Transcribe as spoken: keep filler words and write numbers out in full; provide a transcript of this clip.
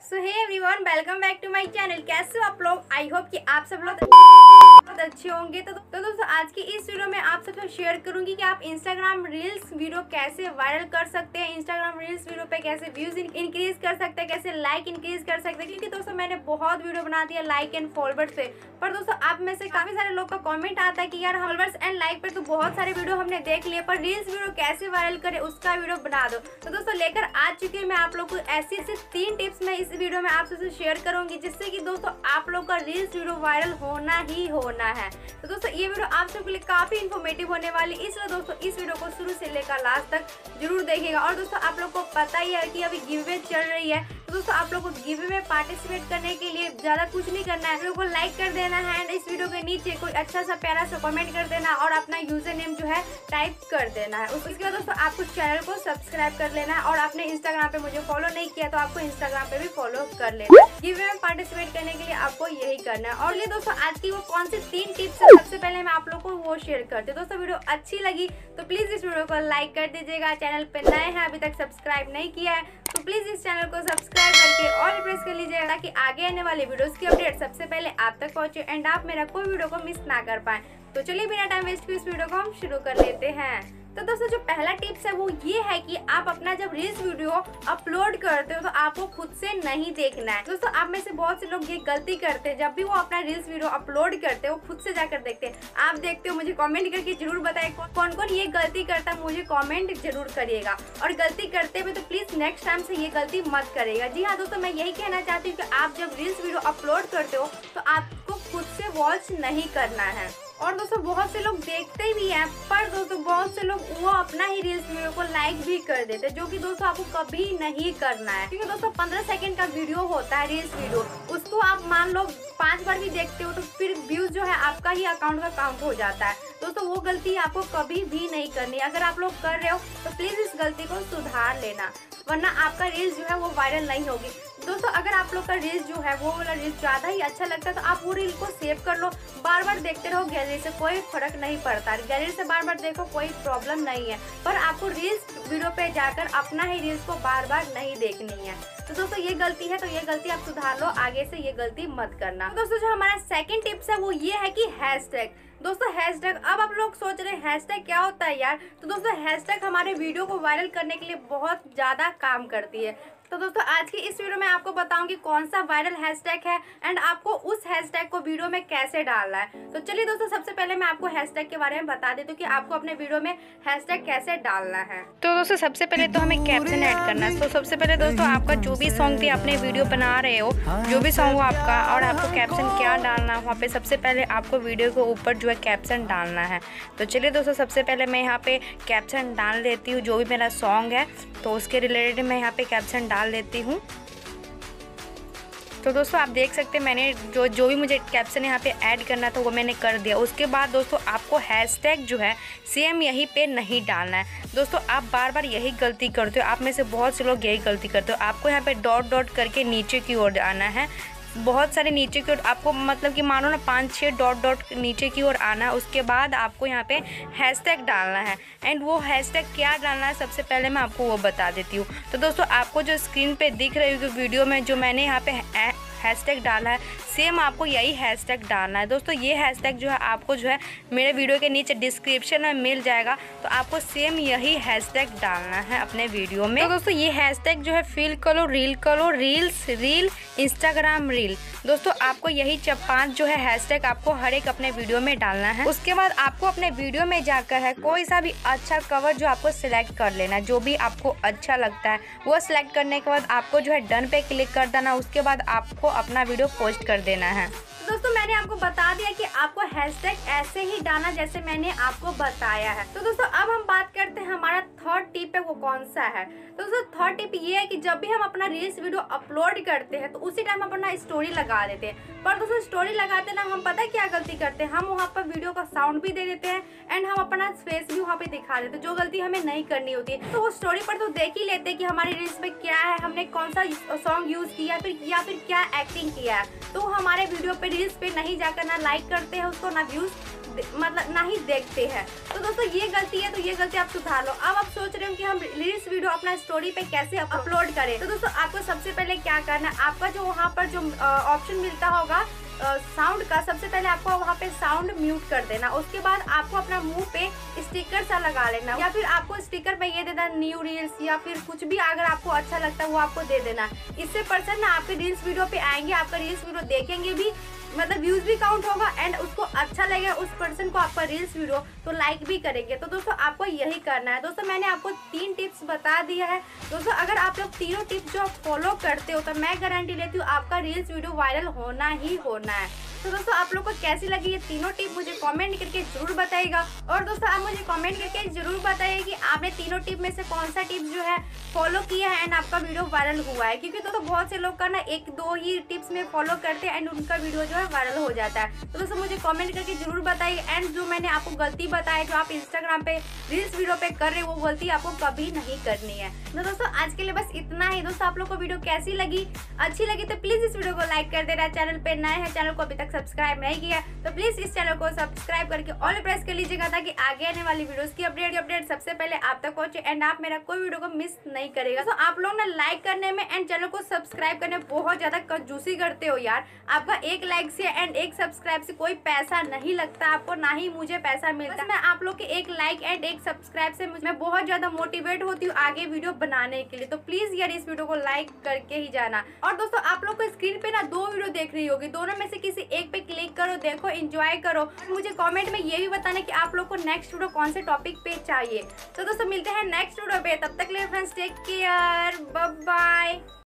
So hey everyone, welcome back to my channel. कैसे हो आप लोग? आई होप कि आप सब लोग अच्छे होंगे। तो, तो दोस्तों आज की इस वीडियो में आप सबसे शेयर करूंगी कि आप इंस्टाग्राम रील्स वीडियो कैसे वायरल कर सकते हैं, इंस्टाग्राम रील्स वीडियो पे कैसे व्यूज इंक्रीज कर सकते हैं, कैसे लाइक इंक्रीज कर सकते हैं। क्योंकि दोस्तों मैंने बहुत वीडियो बना दिया लाइक एंड फॉलोवर्स पे, पर दोस्तों आप में से काफी सारे लोग का कमेंट आता है कि यार फॉलोवर्स एंड लाइक पे तो बहुत सारे वीडियो हमने देख लिए, पर रील्स वीडियो कैसे वायरल करे उसका वीडियो बना दो। तो दोस्तों लेकर आ चुकी है मैं आप लोग को ऐसी ऐसी तीन टिप्स मैं इस वीडियो में आप सबसे शेयर करूंगी, जिससे कि दोस्तों आप लोग का रील्स वीडियो वायरल होना ही होना है। तो दोस्तों ये वीडियो आप सबके लिए काफी इन्फॉर्मेटिव होने वाली, इसलिए दोस्तों इस वीडियो को शुरू से लेकर लास्ट तक जरूर देखिएगा। और दोस्तों आप लोग को पता ही है कि अभी गिव अवे चल रही है, तो दोस्तों आप लोग को गिव अवे में पार्टिसिपेट करने के लिए ज्यादा कुछ नहीं करना है, वीडियो को लाइक कर देना है एंड इस वीडियो के नीचे कोई अच्छा सा प्यारा सा कमेंट कर देना और अपना यूजर नेम जो है टाइप कर देना है। उसके बाद दोस्तों आपको चैनल को सब्सक्राइब कर लेना है और आपने इंस्टाग्राम पे मुझे फॉलो नहीं किया तो आपको इंस्टाग्राम पे भी फॉलो कर लेना है। गिव अवे में पार्टिसिपेट करने के लिए आपको यही करना है। और ये दोस्तों आज की वो कौन सी तीन टिप्स है सबसे पहले मैं आप लोग को वो शेयर करती हूँ। दोस्तों वीडियो अच्छी लगी तो प्लीज इस वीडियो को लाइक कर दीजिएगा। चैनल पे नए हैं अभी तक सब्सक्राइब नहीं किया है तो प्लीज इस चैनल को सब्सक्राइब करके और प्रेस कर लीजिएगा, ताकि आगे आने वाले वीडियोस की अपडेट सबसे पहले आप तक पहुंचे एंड आप मेरा कोई वीडियो को मिस ना कर पाए। तो चलिए बिना टाइम वेस्ट किए इस वीडियो को हम शुरू कर लेते हैं। तो दोस्तों जो पहला टिप्स है वो ये है कि आप अपना जब रील्स वीडियो अपलोड करते हो तो आपको खुद से नहीं देखना है। दोस्तों आप में से बहुत से लोग ये गलती करते हैं, जब भी वो अपना रील्स वीडियो अपलोड करते हैं वो खुद से जाकर देखते हैं। आप देखते हो, मुझे कमेंट करके जरूर बताएं कौन कौन ये गलती करता है, मुझे कमेंट जरूर करिएगा। और गलती करते हुए तो प्लीज नेक्स्ट टाइम से ये गलती मत करिएगा। जी हाँ दोस्तों, मैं यही कहना चाहती हूँ कि आप जब रील्स वीडियो अपलोड करते हो तो आपको खुद से वॉच नहीं करना है। और दोस्तों बहुत से लोग देखते भी हैं, पर दोस्तों बहुत से लोग वो अपना ही रील्स वीडियो को लाइक भी कर देते हैं, जो कि दोस्तों आपको कभी नहीं करना है। क्योंकि दोस्तों पंद्रह सेकंड का वीडियो होता है रील्स वीडियो, उसको आप मान लो पांच बार भी देखते हो तो फिर व्यूज जो है आपका ही अकाउंट का काउंट हो जाता है। दोस्तों वो गलती आपको कभी भी नहीं करनी। अगर आप लोग कर रहे हो तो प्लीज इस गलती को सुधार लेना, वरना आपका रील्स जो है वो वायरल नहीं होगी। दोस्तों अगर आप लोग का रील्स जो है वो वाला रील्स ज्यादा ही अच्छा लगता है तो आप वो रील को सेव कर लो, बार बार देखते रहो। गैलरी से कोई फर्क नहीं पड़ता, गैलरी से बार बार देखो कोई प्रॉब्लम नहीं है, पर आपको रील्स वीडियो पे जाकर अपना ही रील्स को बार बार नहीं देखनी है। तो दोस्तों ये गलती है तो ये गलती आप सुधार लो, आगे से ये गलती मत करना। तो दोस्तों जो हमारा सेकंड टिप्स है वो ये है कि हैशटैग। दोस्तों हैशटैग, अब आप लोग सोच रहे हैं हैशटैग क्या होता है यार, तो दोस्तों हैशटैग हमारे वीडियो को वायरल करने के लिए बहुत ज्यादा काम करती है। तो दोस्तों आज की इस वीडियो में आपको बताऊंगी कौन सा वायरल हैशटैग है एंड आपको उस हैशटैग को वीडियो में कैसे डालना है। तो चलिए दोस्तों सबसे पहले मैं आपको हैशटैग के बारे में बता देती हूँ कि आपको अपने वीडियो में हैशटैग कैसे डालना है। तो दोस्तों सबसे पहले तो हमें कैप्शन ऐड करना है। तो सबसे पहले दोस्तों आपका जो भी सॉन्ग भी अपने वीडियो बना रहे हो, जो भी सॉन्ग हो आपका, और आपको कैप्शन क्या डालना है वहाँ पे सबसे पहले आपको वीडियो के ऊपर जो है कैप्शन डालना है। तो चलिए दोस्तों सबसे पहले मैं यहाँ पे कैप्शन डाल देती हूँ, जो भी मेरा सॉन्ग है तो उसके रिलेटेड मैं यहाँ पे कैप्शन डाल देती हूँ। तो दोस्तों आप देख सकते हैं मैंने जो जो भी मुझे कैप्शन यहाँ पे ऐड करना था वो मैंने कर दिया। उसके बाद दोस्तों आपको हैशटैग जो है सेम यहीं पे नहीं डालना है। दोस्तों आप बार बार यही गलती करते हो, आप में से बहुत से लोग यही गलती करते हो। आपको यहाँ पे डॉट डॉट करके नीचे की ओर आना है, बहुत सारे नीचे की ओर, आपको मतलब कि मानो ना पाँच छः डॉट डॉट नीचे की ओर आना है। उसके बाद आपको यहाँ पे हैशटैग डालना है एंड वो हैशटैग क्या डालना है सबसे पहले मैं आपको वो बता देती हूँ। तो दोस्तों आपको जो स्क्रीन पे दिख रही होगी वीडियो में जो मैंने यहाँ पे हैशटैग डाला है, सेम आपको यही हैशटैग डालना है। दोस्तों ये हैशटैग जो है आपको जो है मेरे वीडियो के नीचे डिस्क्रिप्शन में मिल जाएगा, तो आपको सेम यही हैशटैग डालना है अपने वीडियो में। तो दोस्तों ये हैशटैग जो है फील करो रील करो रील्स रील इंस्टाग्राम रील। दोस्तों आपको यही जब पांच जो है हैशटैग आपको हर एक अपने वीडियो में डालना है। उसके बाद आपको अपने वीडियो में जाकर है कोई सा भी अच्छा कवर जो आपको सिलेक्ट कर लेना, जो भी आपको अच्छा लगता है वो सिलेक्ट करने के बाद आपको जो है डन पे क्लिक कर देना। उसके बाद आपको अपना वीडियो पोस्ट कर देना है। तो दोस्तों मैंने आपको बता दिया कि आपको हैशटैग ऐसे ही डालना जैसे मैंने आपको बताया है। तो दोस्तों अब हम बात करते हैं हमारा थर्ड टिप है वो कौन सा है। तो दोस्तों थर्ड टिप ये है कि जब भी हम अपना रील्स वीडियो अपलोड करते हैं तो उसी टाइम अपना स्टोरी लगा देते हैं, पर दोस्तों स्टोरी लगाते ना हम पता है क्या गलती करते हैं, हम वहाँ पर वीडियो का साउंड भी दे देते हैं एंड हम अपना फेस भी वहाँ पे दिखा देते हैं, जो गलती हमें नहीं करनी होती है। तो वो स्टोरी पर तो देख ही लेते हैं कि हमारी रील्स में क्या है, हमने कौन सा सॉन्ग यूज किया फिर या फिर क्या एक्टिंग किया है, तो हमारे वीडियो पे रील्स पे नहीं जाकर ना लाइक करते हैं उसको, ना व्यूज मतलब ना ही देखते हैं। तो दोस्तों ये गलती है, तो ये गलती आप सुधार लो। अब आप सोच रहे हो कि हम रील्स वीडियो अपना स्टोरी पे कैसे अपलोड करें। तो दोस्तों आपको सबसे पहले क्या करना है, आपका जो वहाँ पर जो ऑप्शन मिलता होगा साउंड का, सबसे पहले आपको वहाँ पे साउंड म्यूट कर देना। उसके बाद आपको अपना मुंह पे स्टिकर सा लगा लेना, या फिर आपको स्टिकर पे ये देना न्यू रील्स, या फिर कुछ भी अगर आपको अच्छा लगता है वो आपको दे देना। इससे पर्सन ना आपके रील्स वीडियो पे आएंगे, आपका रील्स वीडियो देखेंगे भी, मतलब व्यूज भी काउंट होगा एंड उसको अच्छा लगेगा उस पर्सन को आपका रील्स वीडियो, तो लाइक भी करेंगे। तो दोस्तों आपको यही करना है। दोस्तों मैंने आपको तीन टिप्स बता दिया है। दोस्तों अगर आप लोग तीनों टिप्स जो फॉलो करते हो तो मैं गारंटी लेती हूँ आपका रील्स वीडियो वायरल होना ही होना है। तो दोस्तों आप लोग को कैसी लगी ये तीनों टिप मुझे कमेंट करके जरूर बताइएगा। और दोस्तों आप मुझे कमेंट करके जरूर बताइए कि आपने तीनों टिप में से कौन सा टिप जो है फॉलो किया है एंड आपका वीडियो वायरल हुआ है। क्योंकि दोस्तों बहुत से लोग का ना एक दो ही टिप्स में फॉलो करते हैं एंड उनका वीडियो जो है वायरल हो जाता है। तो दोस्तों मुझे कमेंट करके जरूर बताइए। एंड जो मैंने आपको गलती बताई जो आप इंस्टाग्राम पे रील्स वीडियो पे कर रहे हो वो गलती आपको कभी नहीं करनी है। तो दोस्तों आज के लिए बस इतना ही। दोस्तों आप लोग को वीडियो कैसी लगी, अच्छी लगी तो प्लीज इस वीडियो को लाइक कर देना। चैनल पे नए हैं, चैनल को अभी तक सब्सक्राइब नहीं किया तो प्लीज इस चैनल को सब्सक्राइब करके ऑल प्रेस कर लीजिएगा, ताकि आगे आने वाली वीडियोस की अपडेट अपडेट सबसे पहले आप तक पहुंचे एंड आप मेरा कोई वीडियो को मिस नहीं करेगा। तो आप लोग ना लाइक करने में एंड चैनल को सब्सक्राइब करने में बहुत ज्यादा कंजूसी करते हो यार। आपका एक लाइक से एंड एक सब्सक्राइब से कोई पैसा नहीं लगता आपको, ना ही मुझे पैसा मिलता है। मैं आप लोग के एक लाइक एंड एक सब्सक्राइब से मैं बहुत ज्यादा मोटिवेट होती हूँ आगे वीडियो बनाने के लिए। तो प्लीज यार इस वीडियो को लाइक करके ही जाना। और दोस्तों आप लोग को स्क्रीन पे ना दो वीडियो देख रही होगी, दोनों में से किसी एक पे क्लिक करो, देखो, एंजॉय करो। मुझे कमेंट में ये भी बताना कि आप लोग को नेक्स्ट वीडियो कौन से टॉपिक पे चाहिए। तो दोस्तों मिलते हैं नेक्स्ट वीडियो पे, तब तक के लिए friends take care, bye bye.